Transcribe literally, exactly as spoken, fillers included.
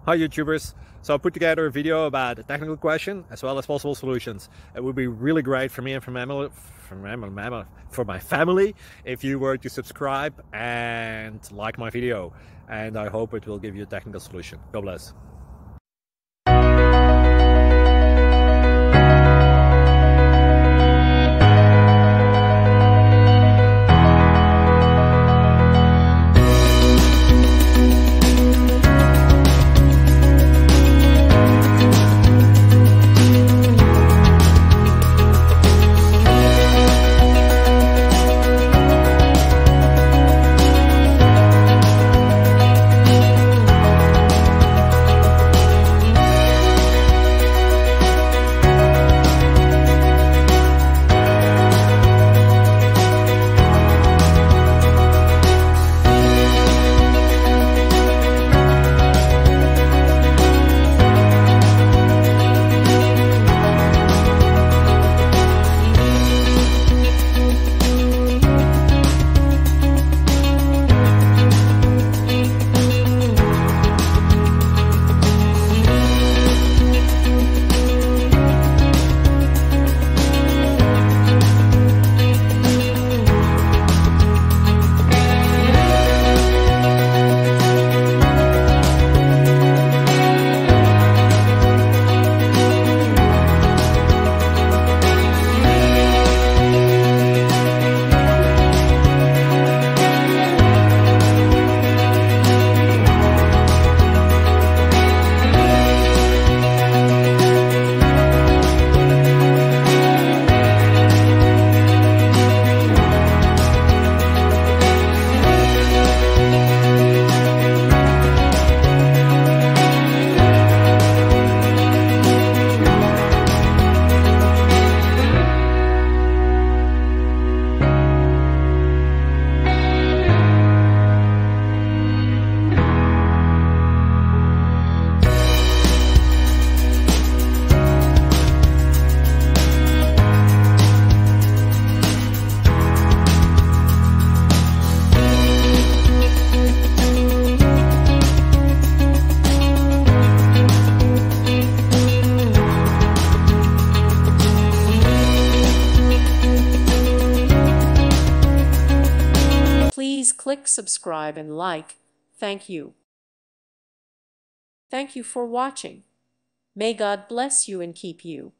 Hi YouTubers! So I put together a video about a technical question as well as possible solutions. It would be really great for me and for my family, for my, for my family if you were to subscribe and like my video. And I hope it will give you a technical solution. God bless. Please click subscribe and like. Thank you. Thank you for watching. May God bless you and keep you.